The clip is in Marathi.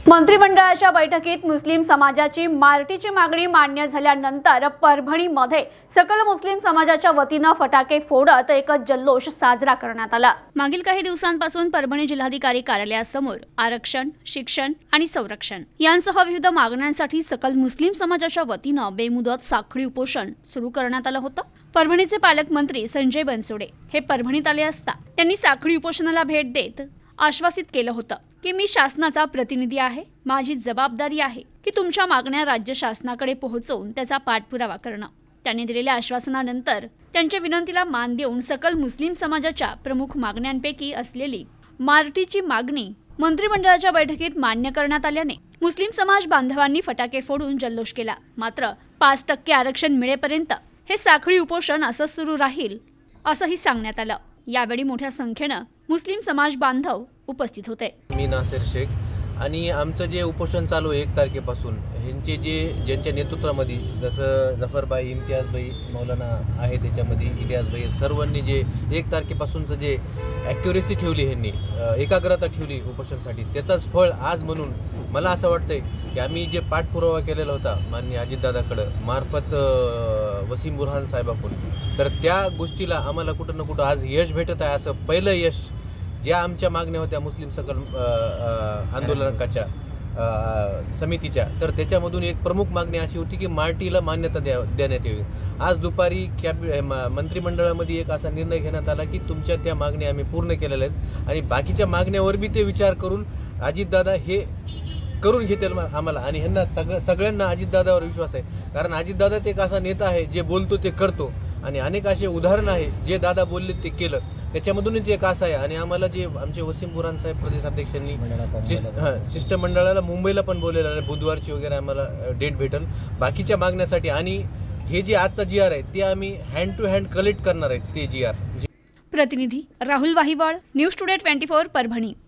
मंत्रिमंडळाच्या बैठकीत मुस्लिम समाजाची मारटीची मागणी मान्य झाल्यानंतर परभणीमध्ये सकल मुस्लिम समाजाच्या वतीने फटाके फोडत एक जल्लोष साजरा करण्यात आला। मागील काही दिवसांपासून परभणी जिल्हाधिकारी कार्यालयासमोर आरक्षण, शिक्षण आणि संरक्षण यांसह विविध मागण्यांसाठी सकल मुस्लिम समाजाच्या वतीने बेमुदत साखळी उपोषण सुरू करण्यात आलं होतं। परभणीचे पालकमंत्री संजय बनसोडे हे परभणीत आले असता त्यांनी साखळी उपोषणाला भेट देत आश्वासित केलं होतं की मी शासनाचा प्रतिनिधी आहे, माझी जबाबदारी आहे की तुमच्या मागण्या राज्य शासनाकडे पोहोचवून त्याचा पाठपुरावा करणं। त्यांनी दिलेल्या आश्वासनानंतर त्यांच्या विनंतीला मान देऊन सकल मुस्लिम समाजाच्या प्रमुख मागण्यांपैकी असलेली मारटीची मागणी मंत्रिमंडळाच्या बैठकीत मान्य करण्यात आल्याने मुस्लिम समाज बांधवांनी फटाके फोडून जल्लोष केला। मात्र 5% आरक्षण मिळेपर्यंत हे साखळी उपोषण असंच सुरू राहील असंही सांगण्यात आलं। यावेळी मोठ्या संख्येनं मुस्लिम समाज बांधव उपस्थित होते। मी नासिर शेख आणि आमचं जे उपोषण चालू आहे 1 तारखेपासून ह्यांचे ज्यांच्या नेतृत्वामध्ये जसं जफरबाई, इम्तियाजबाई, मौलाना आहे त्याच्यामध्ये इलियासबाई, सर्वांनी जे 1 तारखेपासूनचं जे ॲक्युरेसी ठेवली, ह्यांनी एकाग्रता ठेवली उपोषणासाठी, त्याचाच फळ आज म्हणून मला असं वाटतंय की आम्ही जे पाठपुरावा केलेला होता माननीय अजितदादाकडं मार्फत वसीम बुरहान साहेबाकडून, तर त्या गोष्टीला आम्हाला कुठं ना कुठं आज यश भेटत आहे। असं पहिलं यश ज्या आमच्या मागण्या होत्या मुस्लिम सकल आंदोलनाच्या समितीच्या, तर त्याच्यामधून एक प्रमुख मागणी अशी होती की मारटीला मान्यता देण्यात यावी। आज दुपारी मंत्रिमंडळामध्ये एक असा निर्णय घेण्यात आला की तुमच्या त्या मागण्या आम्ही पूर्ण केलेल्या आहेत आणि बाकीच्या मागण्यावर बी ते विचार करून अजितदादा हे करून घेतील आम्हाला। आणि ह्यांना सगळ्यांना अजितदादावर विश्वास आहे, कारण अजितदादाच एक असा नेता आहे जे बोलतो ते करतो आणि अनेक असे उदाहरण आहे जे दादा बोलले ते केलं, त्याच्यामधूनच एक असं आहे। आणि आम्हाला जे आमचे वसीम बुरहान साहेब प्रदेशाध्यक्षांनी शिष्टमंडळाला मुंबईला पण बोललेलं आहे, बुधवारची वगैरे आम्हाला डेट भेटेल बाकीच्या मागण्यासाठी। आणि हे जे आजचा GR आहे ते आम्ही हँड टू हँड कलेक्ट करणार आहे ते GR। प्रतिनिधी राहुल वाहिवळ, न्यूज टुडे 24 परभणी।